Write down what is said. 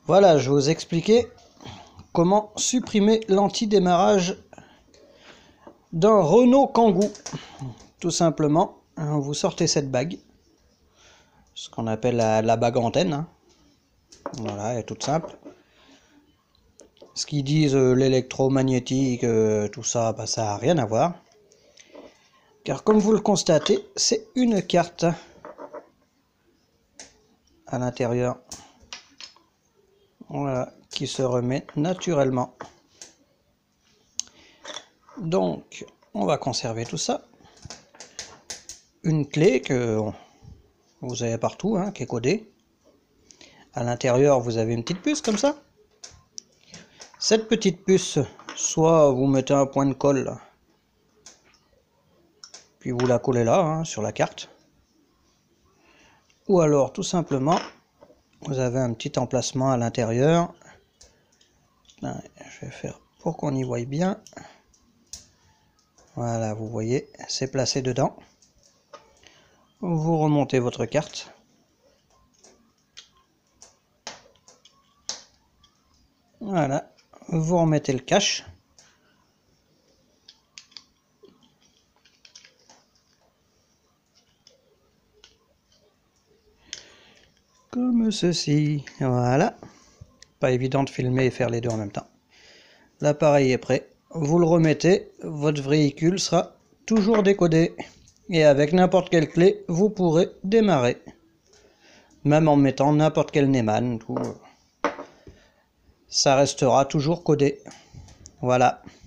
Voilà, je vais vous expliquer comment supprimer l'anti-démarrage d'un Renault Kangoo. Tout simplement, vous sortez cette bague, ce qu'on appelle la bague antenne, hein. Voilà, elle est toute simple. Ce qu'ils disent l'électromagnétique, tout ça, bah, ça n'a rien à voir. Car comme vous le constatez, c'est une carte à l'intérieur. Voilà, qui se remet naturellement. Donc, on va conserver tout ça. Une clé que vous avez partout, hein, qui est codée. À l'intérieur, vous avez une petite puce comme ça. Cette petite puce, soit vous mettez un point de colle, puis vous la collez là, hein, sur la carte. Ou alors, tout simplement, vous avez un petit emplacement à l'intérieur. Je vais faire pour qu'on y voie bien. Voilà, vous voyez, c'est placé dedans. Vous remontez votre carte. Voilà, vous remettez le cache. Comme ceci, voilà. Pas évident de filmer et faire les deux en même temps. L'appareil est prêt, vous le remettez, votre véhicule sera toujours décodé. Et avec n'importe quelle clé, vous pourrez démarrer. Même en mettant n'importe quel Neumann, ça restera toujours codé. Voilà.